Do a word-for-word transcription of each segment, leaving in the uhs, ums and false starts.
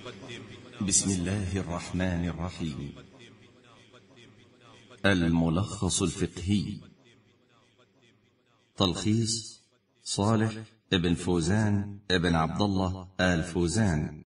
بسم الله الرحمن الرحيم. الملخص الفقهي، تلخيص صالح ابن فوزان ابن عبد الله آل فوزان.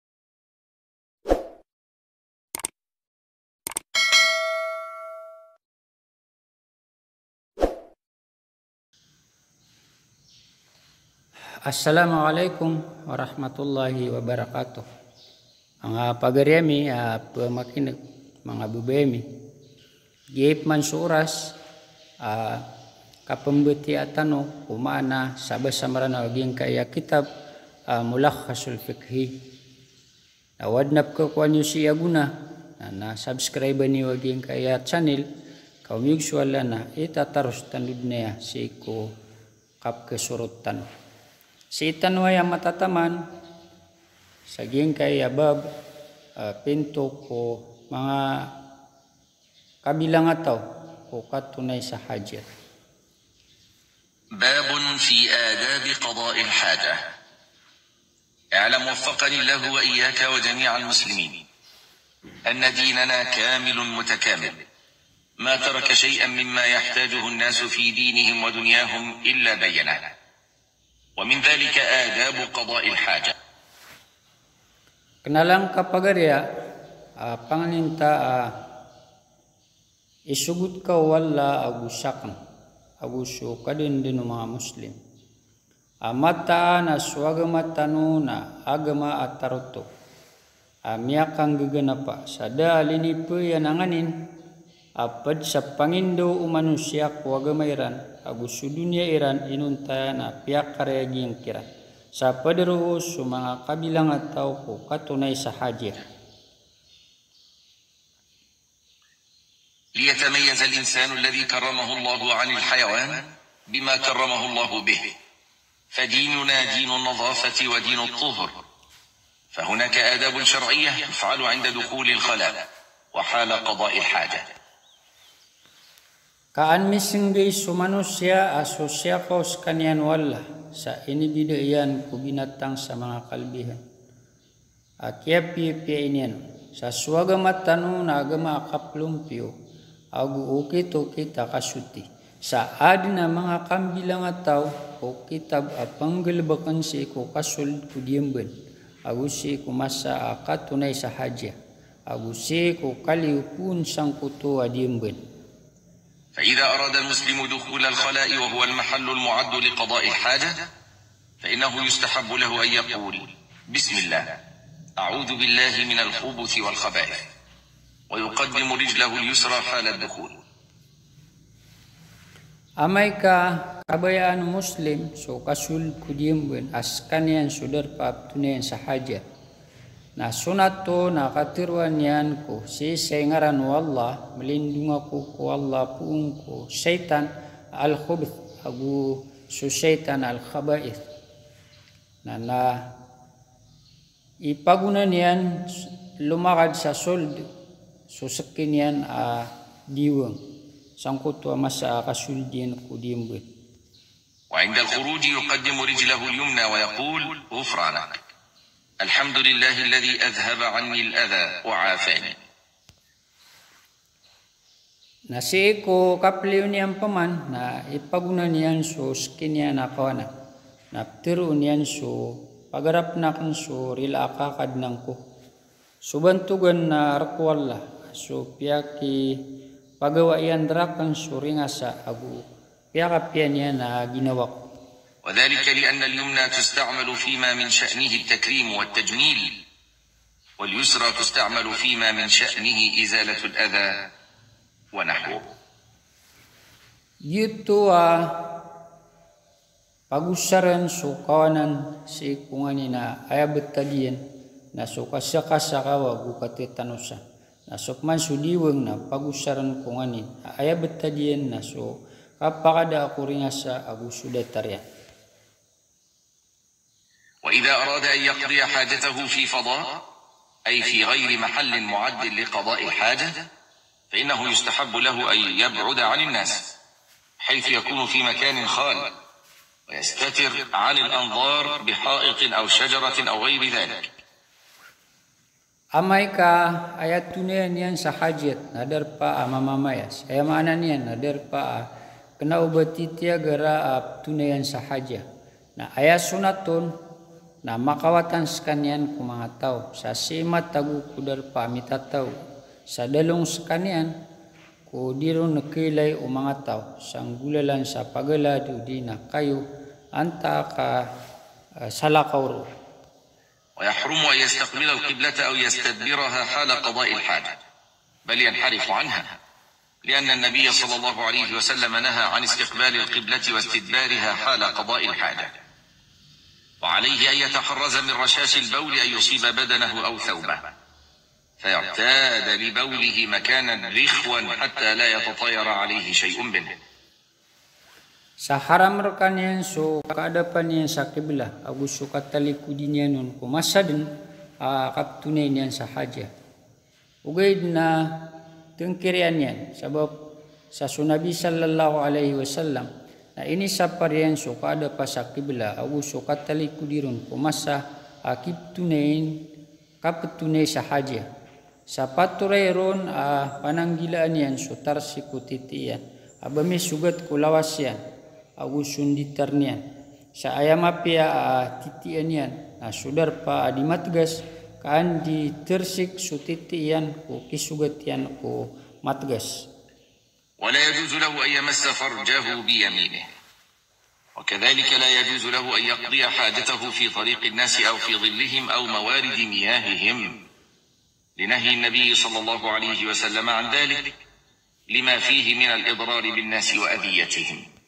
Assalamualaikum warahmatullahi wabarakatuh. Mga pagariami, uh, pamakinig, mga bubemi. Gip man suras, uh, kapambuti atano, umana, sabas-samaran na waging kaya kitab, uh, mulakhasul fikhi. Nawadnap ko kung ano siya guna, na na-subscribe ni waging kaya channel, kaumig suwala na itataros tanod niya si ko kap kesurutan. Si tanway ang matataman sa ging kay abab uh, pinto ko mga kabilang ataw ko katunay sa hajat. باب في آداب قضاء الحاجة. اعلم وفقني الله وإياك وجميع المسلمين أن ديننا كامل متكامل، ما ترك شيئا مما يحتاجه الناس في دينهم ودنياهم إلا بينه، ومن ذلك آداب قضاء الحاجة. Kenalang kapagarya, uh, pangalinta uh, isugut ka wala agusakan, aguso kadin din mga Muslim. Amata na swagama tanuna agama at taruto. Amiyakang gaganapa sa dalini po yan anganin, apad sa pangindo umanusya ko agamayran, aguso dunia iran inuntaya na piyak kareaging kiran. Sa padaruos sa mga kabilang at tao ko katunay sa hajir. ليتميز الإنسان الذي كرمه الله عن الحيوان بما كرمه الله به، فديننا دين النظافة ودين الطهر، فهناك آداب شرعية تفعل عند دخول الخلاء وحال قضاء الحاجة. Kaan misinggay sumanusya asosya ko sa kanyan wala sa inibidayan ko binatang sa mga kalbihan. Akya piya inian sa swagamat tanu na agama akaplumpyo agu ukito kita kasuti sa adi na mga kambilang ataw o kitab apanggalbakan si ko kasul kudiyemben agu si ko masa akatunay sa hajya agu si ko kaliupun sang kuto adiyemben. فإذا أراد المسلم دخول الخلاء وهو المحل المعد لقضاء الحاجة فإنه يستحب له أن يقول بسم الله أعوذ بالله من الخبث والخبائث، ويقدم رجله اليسرى حال الدخول. Amay ka kabayaan Muslim so kasul kudiyemben askanian sudar paaptunayan sa hajat. Na sunat to nakatirwan yan ko si sayngaran wallah melindung ako ko Allah puung ko syaitan al-khubth agu su syaitan al-khaba'ith na na ipagunan yan lumakad sa sold susakin yan a diwang sangkot wa masa kasuldian ko dimbut. وعند الخروج يقدم رجله اليمنى ويقول غفرانك الحمد لله الذي أذهب عني الأذى وعافاني. Nasi ko kapliw niyan paman na ipagunan niyan so skin niya na kawana. Naptiro niyan so pagarap na kan so rila akakad ng ko. Subantugan na rakwala so piyaki pagawa iyan drakan so ringasa agu piyaka niya na ginawa ko. وذلك لأن اليمنى تستعمل فيما من شأنه التكريم والتجميل، واليسرى تستعمل فيما من شأنه إزالة الأذى ونحوه. Yuto a pagusaran so kawanan si kungani na ayabot tadiyan na so kasakasakawa gukatitanusa na sokman sudiwang na pagusaran kungani ayabot tadiyan na so kapakada ako ringasa agusudatarya. وإذا أراد أن يقضي حاجته في فضاء أي في غير محل معد لقضاء الحاجة فإنه يستحب له أن يبعد عن الناس حيث يكون في مكان خال ويستتر عن الأنظار بحائط أو شجرة أو غير ذلك. Amai ka ayat tunai nian sahajat nadar pa mamamayas. Ayat mana nian nadar pa kena ubati tia gara tunaian sahaja. Na ayat sunatun na makawatan sekanian ku mga tao. Sa simat tagu kudar pa mitatau. Sa dalong sekanian ku diro nakilay o mga tao. Sang gulalan sa pagalado di na kayo anta ka uh, salakauro. ويحرم أن يستقبل القبلة أو يستدبرها حال قضاء الحاجة بل ينحرف عنها لأن النبي صلى الله عليه وسلم نهى عن استقبال القبلة واستدبارها حال قضاء الحاجة وعليه أن يتحرز من رشاش البول أن يصيب بدنه أو ثوبه فيرتاد لبوله مكانا رخوا حتى لا يتطاير عليه شيء منه. Sa haram rekan yan so kaadapan yan sa kibla agus so kataliku din yan nun kumasa din uh, kaptunay niyan sa haja. Ugay na tengkirian yan sabab sa sunabi sallallahu alaihi wasallam na ini sa parian so kaadapa sa kibla agus so kataliku dirun kumasa uh, kiptunayin kaptunay sa haja. Sa paturay ron uh, pananggilaan yan so tarsiku titiyan abami sugat kulawas yan. Agusun ditarnian sa ayam apia uh, titian yan na sudar pa di matgas kaan di tersik sutitian ko kisugatian ko matgas. ولا يجوز له أن يمس فرجه بيمينه وكذلك لا يجوز له أن يقضي حاجته في طريق الناس أو في ظلهم أو موارد مياههم لنهي النبي صلى الله عليه وسلم عن ذلك لما فيه من الإضرار بالناس وأذيتهم.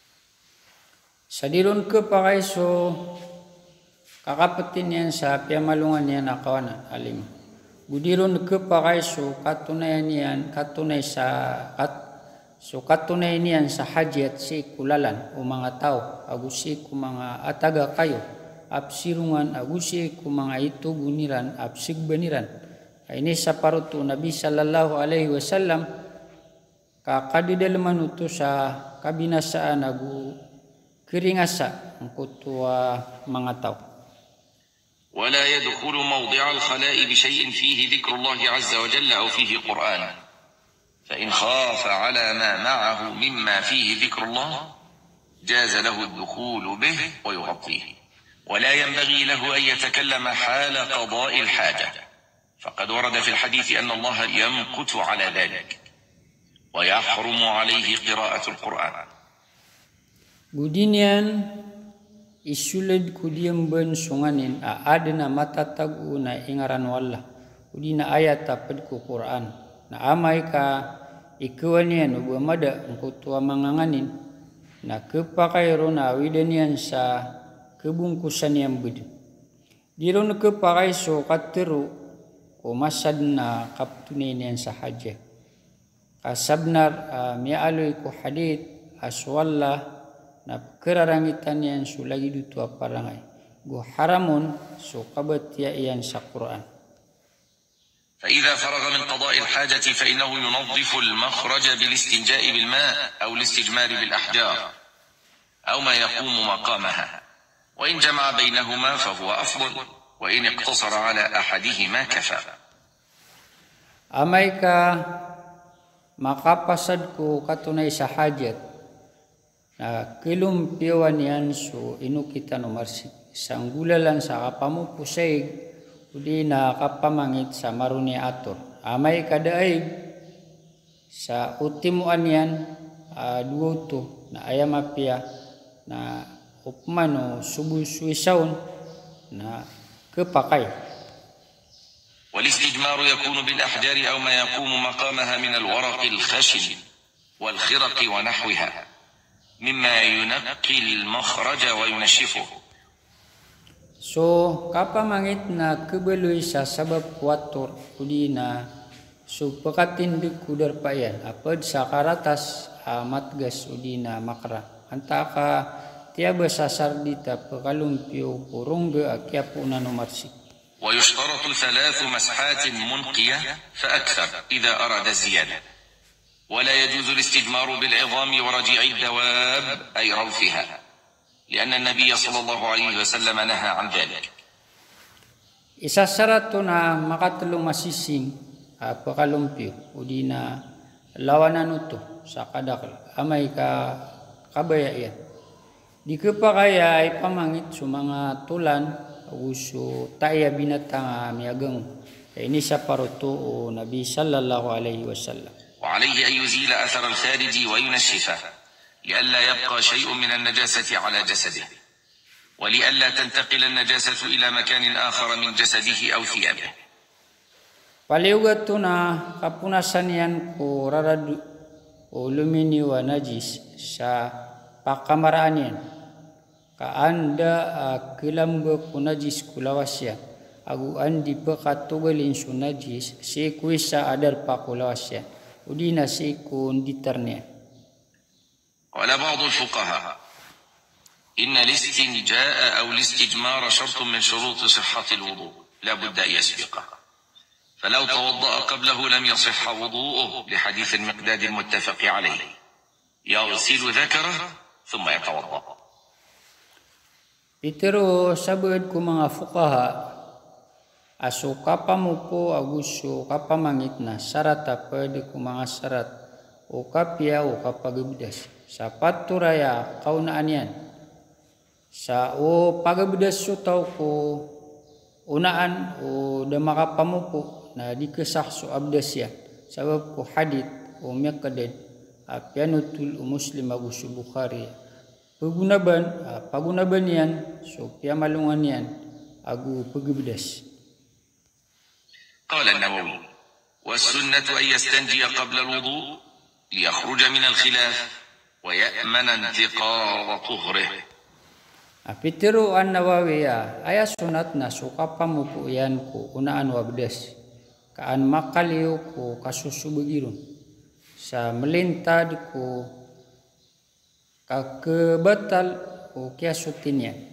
Sa dirun ke pakai so kakapetin yan sa piamalungan yan nakawanan alim. Budirun ke pakai so katunayan yan katunay sa kat, so katunay niyan sa hajat si kulalan o mga tao agusi ku mga ataga kayo apsirungan agusi ku mga ito guniran apsig beniran. Ini sa paruto Nabi sallallahu alaihi wasallam kakadidalaman uto sa kabinasaan agu keringasa kutua mga tao. ولا يدخل موضع الخلاء بشيء فيه ذكر الله عز وجل أو فيه قرآن فإن خاف على ما معه مما فيه ذكر الله جاز له الدخول به ويغطيه ولا ينبغي له أن يتكلم حال قضاء الحاجة فقد ورد في الحديث أن الله يمقت على ذلك ويحرم عليه قراءة القرآن. Budinian isulad kudiam ben sunganin a adna matatagu na ingaran wala udina ayat tapad ku Quran na amay ka ikawanian ubamada engko tua manganganin na kepakayro na widanian sa kebungkusan yang bed diron kepakay so katero ko masad na kaptuninian sa haja kasabnar uh, mialoy ko hadith aswalla na kerarangitan yan so lagi dutu aparangay go haramun so kabatya yan sa Quran. فإذا فرغ من قضاء الحاجة فإنه ينظف المخرج بالاستنجاء بالماء أو الاستجمار بالأحجار أو ما يقوم مقامها وإن جمع بينهما فهو أفضل وإن اقتصر على أحدهما كفى. Amay ka makapasad ko katunay sa hajat na kilumpiwan yan so inukita no marsik isang gulalan sa kapamu pusay udi na kapamangit sa maruni ator amay kadaig sa utimuan yan uh, duoto na ayam apia na upmano subu suisaun na kepakay. والاستجمار يكون بالأحجار أو ما يقوم مقامها من الورق الخشن والخرق ونحوها مما ينقي المخرج وينشفه. So kapamangit na kebeloy sa sabab kuator kudi na so pekatin di kudar payan apad sa karatas amat gas udi na makra antaka tiaba sasar dita pekalumpio purungge akyapu na nomarsik. ويشترط ثلاث مسحات منقية فأكثر إذا أراد الزيادة ولا يجوز الاستجمار بالعظام ورجيع الدواب أي روثها لأن النبي صلى الله عليه وسلم نهى عن ذلك. Isa syarat to na makatulong masising uh, pakalumpyo o di na lawanan ito sa kadakal amay ka kabayayan. Di ka pa kaya ay pamangit sa mga tulan uso tayo binatang miyagang ini sa paruto o Nabi sallallahu alaihi wasallam. وعليه أن يزيل أثر الخارج وينشفه لئلا يبقى شيء من النجاسة على جسده ولئلا تنتقل النجاسة إلى مكان آخر من جسده أو ثيابه. Paliugat to na kapunasan yan ko raradu o lumini wa najis sa pakamaraan yan. Kaanda uh, kilamba ko najis kulawas yan. Agu andi pakatugalin su najis si kuisa adar pa kulawas yan. Udina si kun ditarnya. قال بعض الفقهاء إن الاستنجاء أو الاستجمار شرط من شروط صحة الوضوء لا بد أن يسبقه فلو توضأ قبله لم يصح وضوءه لحديث المقداد المتفق عليه يغسل ذكره ثم يتوضأ. Itero sabad ko mga fukaha aso kapamupo aguso kapamangit na sarata pwede ko mga sarat o kapya o kapagabdas sa paturaya kaunaan yan sa o pagabdas so tao ko unaan o da makapamupo na di kesah so abdas yan sabab ko hadith o miyakadin pianutul o muslim aguso Bukhari pagunaban pagunaban yan so piamalungan yan agu pagabdas. قال النووي والسنة أن يستنجي قبل الوضوء ليخرج من الخلاف ويأمن انتقاض طهره. Apitero an Nawawi ya aya sunat na suka pamupo yan ko unaan wabdas kaan makaliw ko kasusubagirun sa melintad ko kakebatal o kiasutin yan.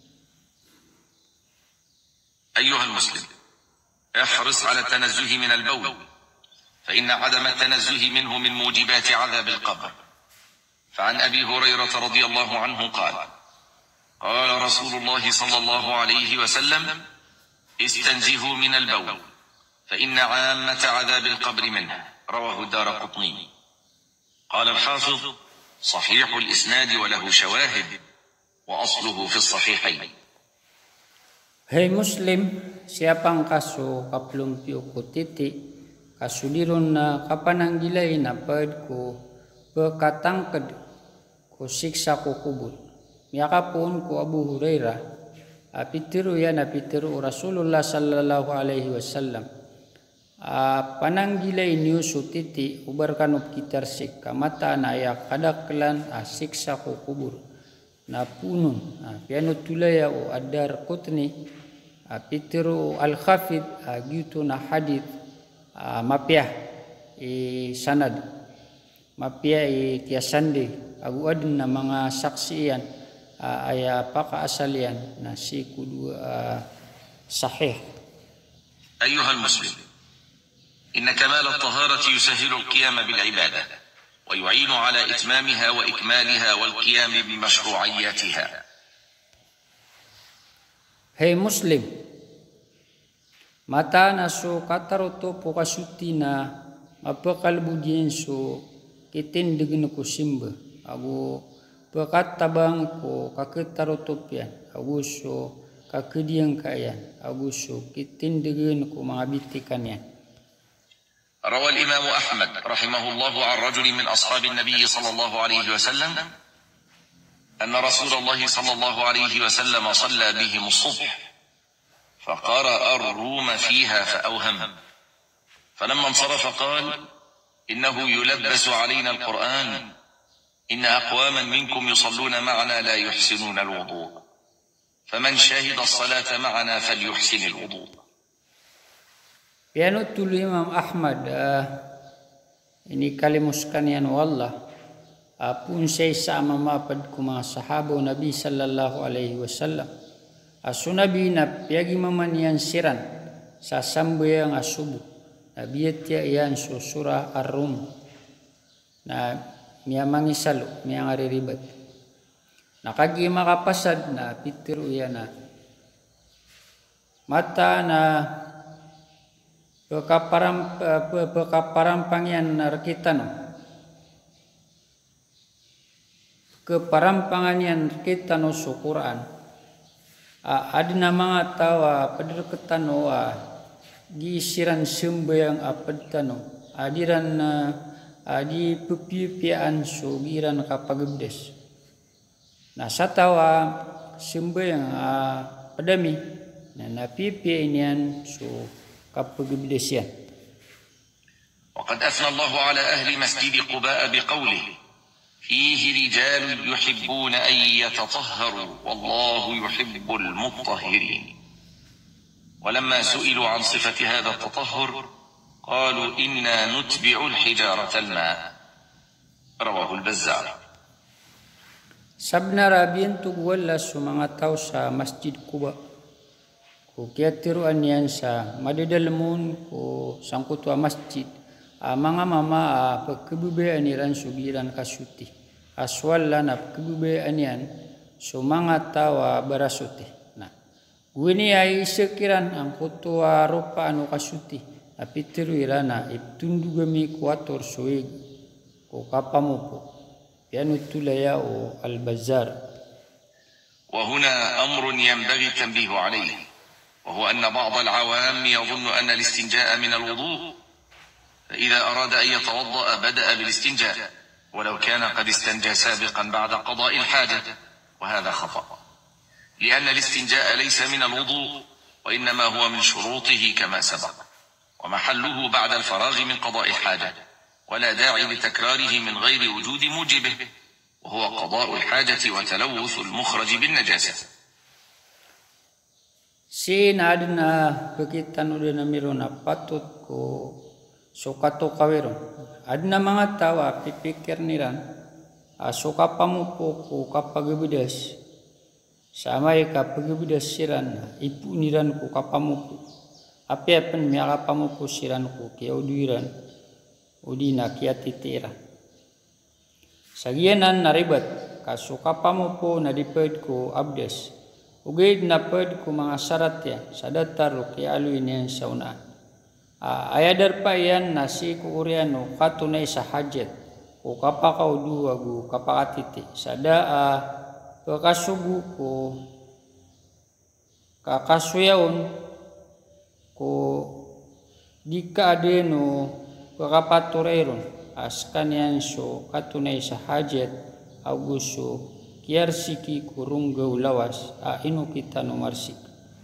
أيها المسلم احرص على التنزه من البول فإن عدم التنزه منه من موجبات عذاب القبر. فعن أبي هريرة رضي الله عنه قال قال رسول الله صلى الله عليه وسلم استنزهوا من البول فإن عامة عذاب القبر منه. رواه الدارقطني. قال الحافظ صحيح الإسناد وله شواهد وأصله في الصحيحين. Hei Muslim, siapang kaso kaplumpyo ko titi, kasuliron na kapananggilay na pad ko pagkatangkad ko siksa ko kubul. Miyakapon ko Abu Hurairah, apitiru yan apitiru Rasulullah sallallahu alaihi wasallam. Pananggilay niyo so titi, ubar kanop kitarsik, kamata na ayak kadaklan siksa ko kubul. Na punun piano tulaya o adar kutni pitero al khafid gitu na hadith mapia e sanad mapia e kiasande agu adin na mga saksiyan aya pakaasalian na si kudu sahih. أيها المسلم إن كمال الطهارة يسهل القيام بالعبادة ويعين على إتمامها وإكمالها والقيام بمشروعياتها. Hei Muslim, mata na so kataroto po kasuti na mapakalbudien so kitindig ko simba ago pakatabang ko kakitaroto pian ago so kakediang kayan ago so kitindigin ko mga bitikan yan. روى الإمام أحمد رحمه الله عن رجل من أصحاب النبي صلى الله عليه وسلم أن رسول الله صلى الله عليه وسلم صلى بهم الصبح فقرأ الروم فيها فأوهم فلما انصرف قال إنه يلبس علينا القرآن إن أقواما منكم يصلون معنا لا يحسنون الوضوء فمن شهد الصلاة معنا فليحسن الوضوء. Piano tuloy Imam Ahmad uh, ini kalimuskan yan wallah uh, pun siya sama mapad ko mga sahabo Nabi sallallahu alaihi wasallam aso Nabi na piyagi maman yan siran sa sambayang asubo nabiyat yan so surah Ar-Rum na miya mangisalo miya nga riribat nakagi makapasad na pitiro yan na mata na pekaparam pekaparampangian kita no keparampangan kita no sa Quran adina mga tawa padirketan no giisiran sembayang apadtano adiran na adi pepipian so giran kapagibdes na sa tawa sembayang padami na napipi inian so kapagibdesyan. وقد أثنى الله على أهل مسجد قباء بقوله فيه رجال يحبون أن يتطهروا والله يحب المطهرين. ولما سئلوا عن صفة هذا التطهر قالوا إنا نتبع الحجارة الماء. رواه البزار. Sabna rabian tugwala sa mga tao sa Masjid Quba. Kung kiyatiruan yan sa madidalamun ko sangkutwa masjid, a mga mama a pagkabubayaan niran sugiran kasuti. Aswala na pagkabubayaan yan sa mga tao barasuti. Na, guni ay isakiran ang kutwa rupa ano kasuti. Napitiruira na iptundugami kuator suig ko kapamupo. Yan utulaya o al-Bazzar. وهنا أمر ينبغي التنبيه عليه وهو أن بعض العوام يظن أن الاستنجاء من الوضوء فإذا أراد أن يتوضأ بدأ بالاستنجاء ولو كان قد استنجى سابقا بعد قضاء الحاجة وهذا خطأ لأن الاستنجاء ليس من الوضوء وإنما هو من شروطه كما سبق ومحله بعد الفراغ من قضاء الحاجة ولا داعي لتكراره من غير وجود موجبه وهو قضاء الحاجة وتلوث المخرج بالنجاسة. Si adna pekitan udah namiron na patut ko sukato kaweron. Adna mga tawa pipikir niran suka pamupo ko kapagabidas samay kapagabidas siran ipu niran ko kapamupo. Api apan miya kapamupo siran ko kiauduiran udina kiatitira. Sagianan naribat kasuka pamupo na diped ko abdes. Ugid na ped ko mga sarat ya sa datar kaya aluin yan sa unaan. Uh, ayadar pa yan na si kuuriano katunay sa hajat o kapakaw duwago kapakatiti. Sa daa kakasugu ko kakasuyaon ko di ka adeno kakapatureron as kanyan so katunay sa hajat auguso kiarsiki kurunggaw lawas a inu kita numarsik.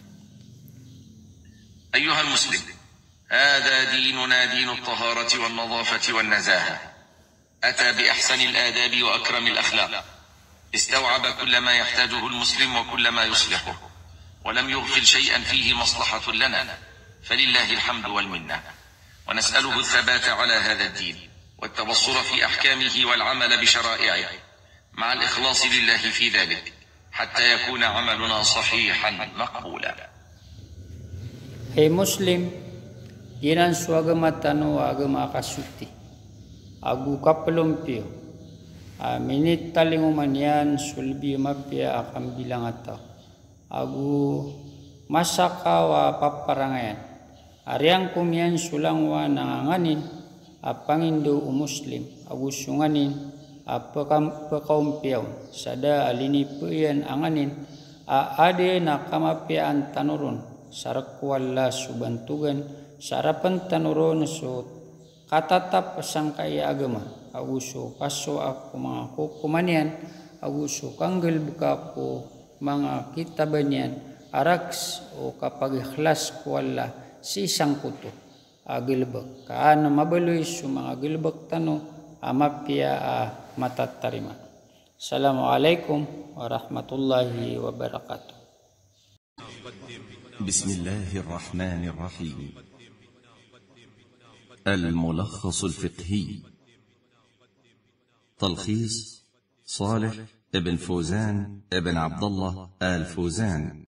أيها المسلم هذا ديننا دين الطهارة والنظافة والنزاهة أتى بأحسن الآداب وأكرم الأخلاق استوعب كل ما يحتاجه المسلم وكل ما يصلحه ولم يغفل شيئا فيه مصلحة لنا فلله الحمد والمنة ونسأله الثبات على هذا الدين والتبصر في أحكامه والعمل بشرائعه مع الإخلاص لله في ذلك حتى يكون عملنا صحيحا مقبولا. Hey Muslim, ginan su agama tano agama kasuti. Agu kapelumpio. Minit talinguman yan sulbi mapia akan bilang atau. Agu masakawa paparangayan. Ariang kumian sulangwa nanganganin apangindo umuslim. Agu sunganin pekaumpiaw sada alini puyan anganin ade na kamapian tanurun sarakwala subantugan sarapan tanurun so katatap sangkaya agama aguso kaso ako mga kukumanian aguso kanggel buka ko mga kitabanian araks o kapag ikhlas kwala si sangkuto agilbak kaan mabaloy so mga gilbak tano amapia matatarima. Assalamualaikum warahmatullahi wabarakatuh. بسم الله الرحمن الرحيم. الملخص الفقهي. تلخيص صالح ابن فوزان ابن عبد الله آل فوزان.